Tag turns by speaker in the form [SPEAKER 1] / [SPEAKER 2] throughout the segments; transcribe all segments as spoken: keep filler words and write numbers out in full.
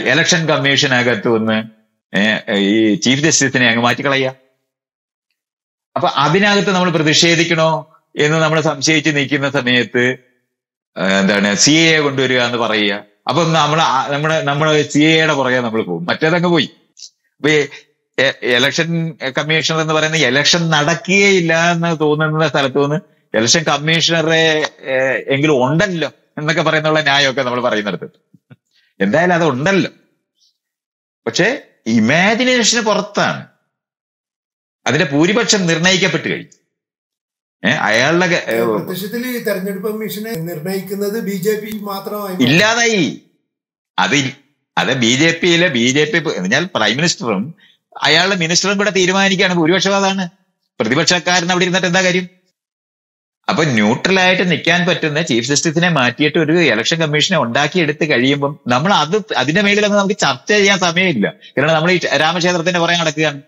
[SPEAKER 1] Election കമ്മീഷനകത്ത് ഒന്ന് ഈ chief ജസ്റ്റിസിനെ അങ്ങ് മാറ്റിക്കളയുക. അപ്പൊ അതിനകത്ത് നമ്മൾ പ്രതിഷേധിക്കണോ എന്ന് നമ്മൾ സംശയിച്ച് നിൽക്കുന്ന സമയത്ത് എന്താണ് സി എ കൊണ്ടുവരിക എന്ന് പറയുക. അപ്പൊ നമ്മൾ നമ്മുടെ നമ്മുടെ സി എയുടെ പുറകെ നമ്മൾ പോകും, മറ്റേതങ്ങ് പോയി. അപ്പൊ ഇലക്ഷൻ കമ്മീഷണർ എന്ന് പറയുന്ന ഇലക്ഷൻ നടക്കുകയില്ല എന്ന് തോന്നുന്ന സ്ഥലത്ത് നിന്ന് ഇലക്ഷൻ കമ്മീഷണറെ എങ്കിലും ഉണ്ടല്ലോ എന്നൊക്കെ പറയുന്നുള്ള ന്യായമൊക്കെ നമ്മൾ പറയുന്നിടത്ത് എന്തായാലും അത് ഉണ്ടല്ലോ. പക്ഷെ ഇമാജിനേഷന് പുറത്താണ്. അതിന്റെ ഭൂരിപക്ഷം നിർണയിക്കപ്പെട്ട് കഴിഞ്ഞു. ഏഹ് അയാളുടെ
[SPEAKER 2] തെരഞ്ഞെടുപ്പ് കമ്മീഷനെ നിർണയിക്കുന്നത് ബി ജെ പി മാത്രമായി
[SPEAKER 1] ഇല്ലാതായി. അത് അത് ബി ജെ പിയിലെ ബി ജെ പി എന്നാൽ പ്രൈം മിനിസ്റ്ററും അയാളുടെ മിനിസ്റ്ററും കൂടെ തീരുമാനിക്കുകയാണ്. ഭൂരിപക്ഷം അതാണ്. പ്രതിപക്ഷക്കാരൻ അവിടെ ഇരുന്നിട്ട് എന്താ കാര്യം? അപ്പൊ ന്യൂട്രലായിട്ട് നിൽക്കാൻ പറ്റുന്ന ചീഫ് ജസ്റ്റിസിനെ മാറ്റിയിട്ട് ഒരു ഇലക്ഷൻ കമ്മീഷനെ ഉണ്ടാക്കിയെടുത്ത് കഴിയുമ്പം നമ്മൾ അത് അതിന്റെ മേലിലൊന്നും നമുക്ക് ചർച്ച ചെയ്യാൻ സമയമില്ല. കാരണം നമ്മൾ ഈ രാമക്ഷേത്രത്തിന്റെ പുറകെ നടക്കുകയാണ്.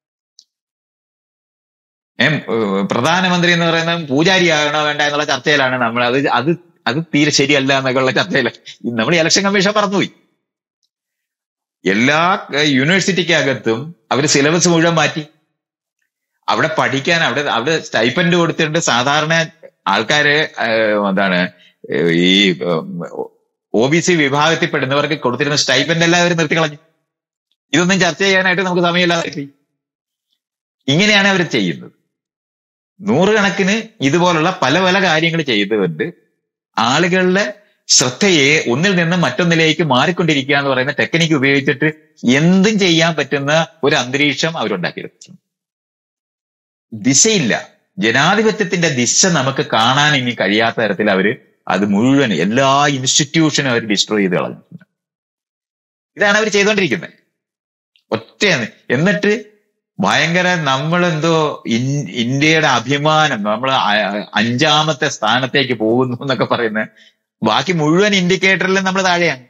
[SPEAKER 1] ഏഹ് പ്രധാനമന്ത്രി എന്ന് പറയുന്ന പൂജാരിയാകണോ വേണ്ട എന്നുള്ള ചർച്ചയിലാണ് നമ്മൾ. അത് അത് അത് തീരെ ശരിയല്ല എന്നൊക്കെ ഉള്ള ചർച്ചയില്ല. നമ്മൾ ഇലക്ഷൻ കമ്മീഷൻ പറഞ്ഞുപോയി. എല്ലാ യൂണിവേഴ്സിറ്റിക്കകത്തും അവർ സിലബസ് മുഴുവൻ മാറ്റി. അവിടെ പഠിക്കാൻ അവിടെ അവിടെ സ്റ്റൈപ്പൻഡ് കൊടുത്തിട്ടുണ്ട്. സാധാരണ ആൾക്കാര് എന്താണ് ഈ ഒ ബി സി വിഭാഗത്തിൽപ്പെടുന്നവർക്ക് കൊടുത്തിരുന്ന സ്റ്റൈപ്പൻഡ് എല്ലാവരും നിർത്തിക്കളഞ്ഞു. ഇതൊന്നും ചർച്ച ചെയ്യാനായിട്ട് നമുക്ക് സമയമില്ലാതെ ഇങ്ങനെയാണ് അവർ ചെയ്യുന്നത്. നൂറുകണക്കിന് ഇതുപോലുള്ള പല പല കാര്യങ്ങൾ ചെയ്തുകൊണ്ട് ആളുകളുടെ ശ്രദ്ധയെ ഒന്നിൽ നിന്ന് മറ്റൊന്നിലേക്ക് മാറിക്കൊണ്ടിരിക്കുക എന്ന് പറയുന്ന ടെക്നിക്ക് ഉപയോഗിച്ചിട്ട് എന്തും ചെയ്യാൻ പറ്റുന്ന ഒരു അന്തരീക്ഷം അവരുണ്ടാക്കിയെടുത്തു. ദിശയില്ല. ജനാധിപത്യത്തിന്റെ ദിശ നമുക്ക് കാണാൻ ഇനി കഴിയാത്ത തരത്തിൽ അവര് അത് മുഴുവൻ എല്ലാ ഇൻസ്റ്റിറ്റ്യൂഷനും അവർ ഡിസ്ട്രോയ് ചെയ്ത് കളഞ്ഞിട്ടുണ്ട്. ഇതാണ് അവർ ചെയ്തുകൊണ്ടിരിക്കുന്നത്. ഒറ്റ എന്നിട്ട് ഭയങ്കര നമ്മളെന്തോ ഇന്ത്യയുടെ അഭിമാനം, നമ്മൾ അഞ്ചാമത്തെ സ്ഥാനത്തേക്ക് പോകുന്നു എന്നൊക്കെ പറയുന്ന ബാക്കി മുഴുവൻ ഇൻഡിക്കേറ്ററിലും നമ്മൾ താഴെയാണ്.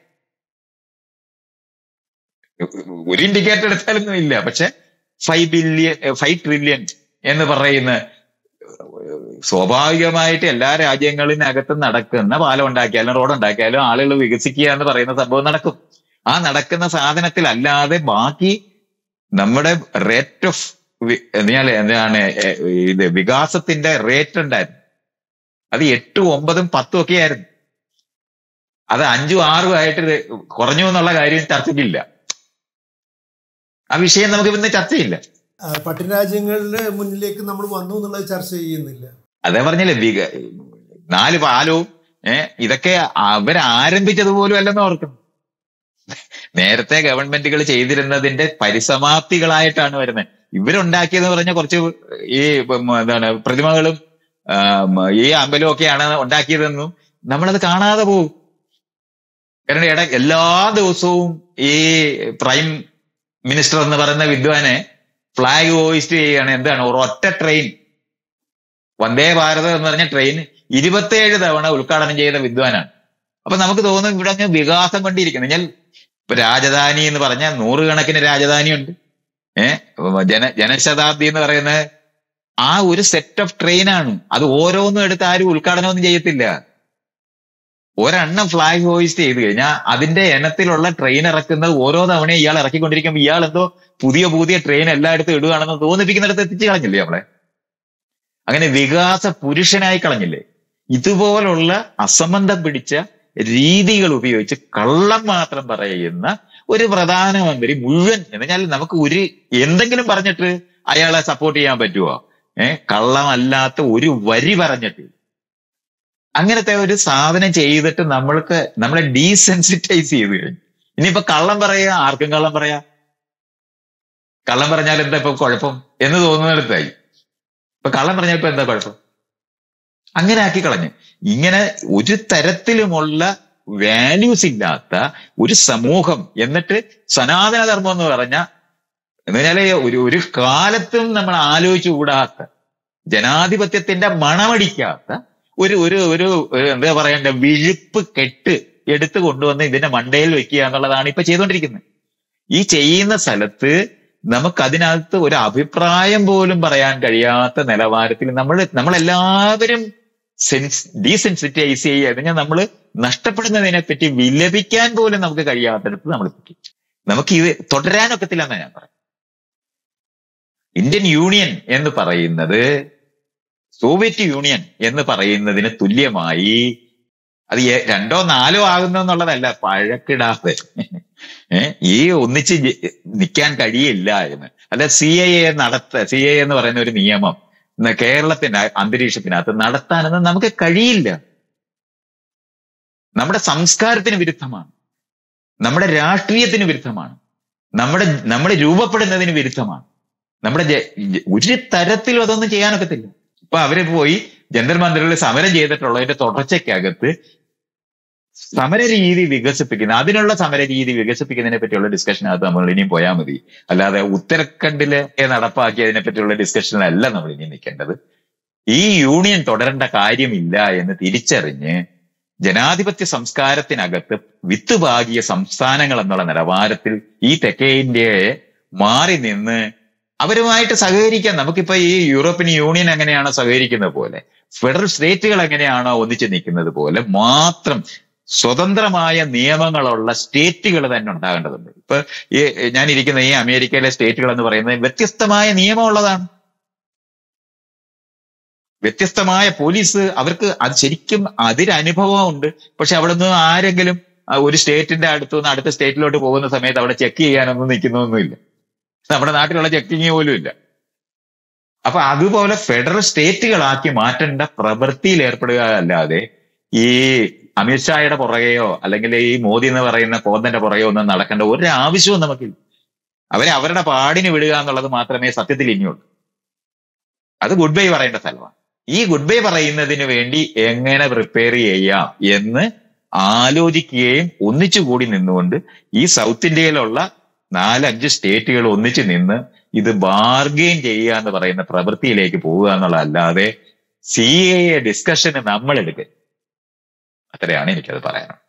[SPEAKER 1] ഒരു ഇൻഡിക്കേറ്റർ എടുത്താലൊന്നും ഇല്ല. പക്ഷെ ഫൈവ് ബില്യൺ ഫൈവ് ട്രില്യൺ എന്ന് പറയുന്ന സ്വാഭാവികമായിട്ട് എല്ലാ രാജ്യങ്ങളിനകത്തും നടക്കുന്ന പാലം ഉണ്ടാക്കിയാലും റോഡ് ഉണ്ടാക്കിയാലും ആളുകൾ വികസിക്കുക എന്ന് പറയുന്ന സംഭവം നടക്കും. ആ നടക്കുന്ന സാധനത്തിലല്ലാതെ ബാക്കി നമ്മുടെ റേറ്റ് ഓഫ് എന്നാൽ എന്താണ് ഇത് വികാസത്തിന്റെ റേറ്റ് ഉണ്ടായിരുന്നു. അത് എട്ടും ഒമ്പതും പത്തും ഒക്കെ ആയിരുന്നു. അത് അഞ്ചും ആറും ആയിട്ട് കുറഞ്ഞു എന്നുള്ള കാര്യം ചർച്ചയ്ക്കില്ല. ആ വിഷയം നമുക്ക് ഇന്ന് ചർച്ചയില്ല.
[SPEAKER 2] പട്ടികരാജ്യങ്ങളുടെ മുന്നിലേക്ക് നമ്മൾ വന്നു എന്നുള്ളത് ചർച്ച ചെയ്യുന്നില്ല.
[SPEAKER 1] അതേ പറഞ്ഞില്ലേ, വിക നാല് പാലവും ഏഹ് ഇതൊക്കെ അവരാരംഭിച്ചതുപോലും അല്ലെന്ന് ഓർക്കണം. നേരത്തെ ഗവൺമെന്റുകൾ ചെയ്തിരുന്നതിന്റെ പരിസമാപ്തികളായിട്ടാണ് വരുന്നത്. ഇവരുണ്ടാക്കിയെന്ന് പറഞ്ഞ കുറച്ച് ഈ എന്താണ് പ്രതിമകളും ഈ അമ്പലവും ഒക്കെയാണ് ഉണ്ടാക്കിയതെന്നും നമ്മളത് കാണാതെ പോകും. കാരണം ഇട എല്ലാ ദിവസവും ഈ പ്രൈം മിനിസ്റ്റർ എന്ന് പറയുന്ന വിദ്വാനെ ഫ്ലാഗ് ഹോയിസ്റ്റ് ചെയ്യുകയാണ്. എന്താണ് ഒരൊറ്റ ട്രെയിൻ, വന്ദേ ഭാരത് എന്ന് പറഞ്ഞ ട്രെയിൻ ഇരുപത്തിയേഴ് തവണ ഉദ്ഘാടനം ചെയ്ത വിദ്വാനാണ്. അപ്പൊ നമുക്ക് തോന്നും ഇവിടെ അങ്ങ് വികാസം കൊണ്ടിരിക്കുന്നു. ഞാൻ ഇപ്പൊ രാജധാനി എന്ന് പറഞ്ഞാൽ നൂറുകണക്കിന് രാജധാനിയുണ്ട്. ഏഹ് ജന ജനശതാബ്ദി എന്ന് പറയുന്ന ആ ഒരു സെറ്റ് ഓഫ് ട്രെയിനാണ്. അത് ഓരോന്നും എടുത്ത് ആരും ഉദ്ഘാടനമൊന്നും ചെയ്യത്തില്ല. ഒരെണ്ണം ഫ്ലാഗ് ഹോയിസ്റ്റ് ചെയ്ത് കഴിഞ്ഞാൽ അതിന്റെ എണ്ണത്തിലുള്ള ട്രെയിൻ ഇറക്കുന്നത് ഓരോ തവണയും ഇയാൾ ഇറക്കിക്കൊണ്ടിരിക്കുമ്പോൾ ഇയാൾ എന്തോ പുതിയ പുതിയ ട്രെയിൻ എല്ലായിടത്തും ഇടുകയാണെന്ന് തോന്നിപ്പിക്കുന്നിടത്ത് എത്തിച്ചു കളഞ്ഞില്ലേ നമ്മളെ. അങ്ങനെ വികാസ പുരുഷനായി കളഞ്ഞില്ലേ. ഇതുപോലുള്ള അസംബന്ധം പിടിച്ച രീതികൾ ഉപയോഗിച്ച് കള്ളം മാത്രം പറയുന്ന ഒരു പ്രധാനമന്ത്രി മുഴുവൻ എന്ന് പറഞ്ഞാൽ നമുക്ക് ഒരു എന്തെങ്കിലും പറഞ്ഞിട്ട് അയാളെ സപ്പോർട്ട് ചെയ്യാൻ പറ്റുമോ? ഏഹ് കള്ളമല്ലാത്ത ഒരു വരി പറഞ്ഞിട്ട് അങ്ങനത്തെ ഒരു സാധനം ചെയ്തിട്ട് നമ്മൾക്ക് നമ്മളെ ഡീസെൻസിറ്റൈസ് ചെയ്ത് കഴിഞ്ഞു. ഇനിയിപ്പോ കള്ളം പറയാ, ആർക്കും കള്ളം പറയാ. കള്ളം പറഞ്ഞാൽ എന്താ ഇപ്പൊ കുഴപ്പം എന്ന് തോന്നുന്നിടത്തായി. ഇപ്പൊ കള്ളം പറഞ്ഞാൽ ഇപ്പൊ എന്താ കുഴപ്പം? അങ്ങനെ ആക്കി കളഞ്ഞു. ഇങ്ങനെ ഒരു തരത്തിലുമുള്ള വാല്യൂസ് ഇല്ലാത്ത ഒരു സമൂഹം. എന്നിട്ട് സനാതനധർമ്മം എന്ന് പറഞ്ഞ എന്ന് പറഞ്ഞാല് ഒരു ഒരു കാലത്തും നമ്മൾ ആലോചിച്ചു കൂടാത്ത, ജനാധിപത്യത്തിന്റെ മണമടിക്കാത്ത ഒരു ഒരു ഒരു എന്താ പറയണ്ട വിഴുപ്പ് കെട്ട് എടുത്തു കൊണ്ടുവന്ന് ഇതിന്റെ മണ്ടയിൽ വെക്കുക എന്നുള്ളതാണ് ഇപ്പൊ ചെയ്തുകൊണ്ടിരിക്കുന്നത്. ഈ ചെയ്യുന്ന സ്ഥലത്ത് നമുക്കതിനകത്ത് ഒരു അഭിപ്രായം പോലും പറയാൻ കഴിയാത്ത നിലവാരത്തിൽ നമ്മൾ നമ്മളെല്ലാവരും സെൻസ് ഡീസെൻസിറ്റൈസ് ചെയ്യുക കഴിഞ്ഞാൽ നമ്മൾ നഷ്ടപ്പെടുന്നതിനെ പറ്റി വിലപിക്കാൻ പോലും നമുക്ക് കഴിയാത്തടത്ത് നമ്മൾ എത്തിക്കും. നമുക്ക് ഇത് തുടരാനൊക്കത്തില്ലെന്നാണ് ഞാൻ പറയുന്നത്. ഇന്ത്യൻ യൂണിയൻ എന്ന് പറയുന്നത് സോവിയറ്റ് യൂണിയൻ എന്ന് പറയുന്നതിന് തുല്യമായി അത് രണ്ടോ നാലോ ആകുന്നു എന്നുള്ളതല്ല, പഴക്കിടാതെ ഏഹ് ഈ ഒന്നിച്ച് നിൽക്കാൻ കഴിയില്ല എന്ന്. അല്ല സി എ എ നടത്ത സി എ എന്ന് പറയുന്ന ഒരു നിയമം കേരളത്തിന്റെ അന്തരീക്ഷത്തിനകത്ത് നടത്താനൊന്നും നമുക്ക് കഴിയില്ല. നമ്മുടെ സംസ്കാരത്തിന് വിരുദ്ധമാണ്, നമ്മുടെ രാഷ്ട്രീയത്തിന് വിരുദ്ധമാണ്, നമ്മുടെ നമ്മുടെ രൂപപ്പെടുന്നതിന് വിരുദ്ധമാണ്. നമ്മുടെ ഒരു തരത്തിലും അതൊന്നും ചെയ്യാനൊക്കത്തില്ല. ഇപ്പൊ അവര് പോയി ജന്തർ മന്ദിറിൽ സമരം ചെയ്തിട്ടുള്ളതിന്റെ തുടർച്ചയ്ക്കകത്ത് സമരരീതി വികസിപ്പിക്കുന്ന അതിനുള്ള സമരരീതി വികസിപ്പിക്കുന്നതിനെ പറ്റിയുള്ള ഡിസ്കഷനകത്ത് നമ്മൾ ഇനിയും പോയാൽ മതി. അല്ലാതെ ഉത്തരാഖണ്ഡില് നടപ്പാക്കിയതിനെ പറ്റിയുള്ള ഡിസ്കഷനിലല്ല നമ്മൾ ഇനി നിൽക്കേണ്ടത്. ഈ യൂണിയൻ തുടരേണ്ട കാര്യമില്ല എന്ന് തിരിച്ചറിഞ്ഞ് ജനാധിപത്യ സംസ്കാരത്തിനകത്ത് വിത്തുപാകിയ സംസ്ഥാനങ്ങൾ എന്നുള്ള നിലവാരത്തിൽ ഈ തെക്കേ ഇന്ത്യയെ മാറി നിന്ന് അവരുമായിട്ട് സഹകരിക്കാൻ. നമുക്കിപ്പോ ഈ യൂറോപ്യൻ യൂണിയൻ എങ്ങനെയാണോ സഹകരിക്കുന്നത് പോലെ, ഫെഡറൽ സ്റ്റേറ്റുകൾ എങ്ങനെയാണോ ഒന്നിച്ചു നിൽക്കുന്നത് പോലെ മാത്രം സ്വതന്ത്രമായ നിയമങ്ങളുള്ള സ്റ്റേറ്റുകൾ തന്നെ ഉണ്ടാകേണ്ടതുണ്ട്. ഇപ്പൊ ഈ ഞാനിരിക്കുന്ന ഈ അമേരിക്കയിലെ സ്റ്റേറ്റുകൾ എന്ന് പറയുന്നത് വ്യത്യസ്തമായ നിയമമുള്ളതാണ്, വ്യത്യസ്തമായ പോലീസ്, അവർക്ക് അത് ശരിക്കും അതിരനുഭവം ഉണ്ട്. പക്ഷെ അവിടെ നിന്ന് ആരെങ്കിലും ഒരു സ്റ്റേറ്റിന്റെ അടുത്തു നിന്ന് അടുത്ത സ്റ്റേറ്റിലോട്ട് പോകുന്ന സമയത്ത് അവിടെ ചെക്ക് ചെയ്യാനൊന്നും നിൽക്കുന്നൊന്നുമില്ല. നമ്മുടെ നാട്ടിലുള്ള ചെക്കിങ് പോലും ഇല്ല. അപ്പൊ അതുപോലെ ഫെഡറൽ സ്റ്റേറ്റുകളാക്കി മാറ്റേണ്ട പ്രവൃത്തിയിൽ ഏർപ്പെടുക അല്ലാതെ ഈ അമിത്ഷായുടെ പുറകെയോ അല്ലെങ്കിൽ ഈ മോദി എന്ന് പറയുന്ന കോന്തന്റെ പുറകെയോ ഒന്നും നടക്കേണ്ട ഒരു ആവശ്യവും നമുക്കില്ല. അവരെ അവരുടെ പാടിന് വിടുക എന്നുള്ളത് മാത്രമേ സത്യത്തിൽ ഇനിയുള്ളൂ. അത് ഗുഡ് ബൈ പറയേണ്ട സ്ഥലമാണ്. ഈ ഗുഡ് ബൈ പറയുന്നതിന് വേണ്ടി എങ്ങനെ പ്രിപ്പയർ ചെയ്യാം എന്ന് ആലോചിക്കുകയും ഒന്നിച്ചുകൂടി നിന്നുകൊണ്ട് ഈ സൗത്ത് ഇന്ത്യയിലുള്ള നാലഞ്ച് സ്റ്റേറ്റുകൾ ഒന്നിച്ചു നിന്ന് ഇത് ബാർഗെയിൻ ചെയ്യുക എന്ന് പറയുന്ന പ്രവൃത്തിയിലേക്ക് പോവുക എന്നുള്ളതല്ലാതെ സി എ ഡിസ്കഷന് നമ്മൾ എടുക്കുക. അത്രയാണ് എനിക്കത് പറയാനുള്ളത്.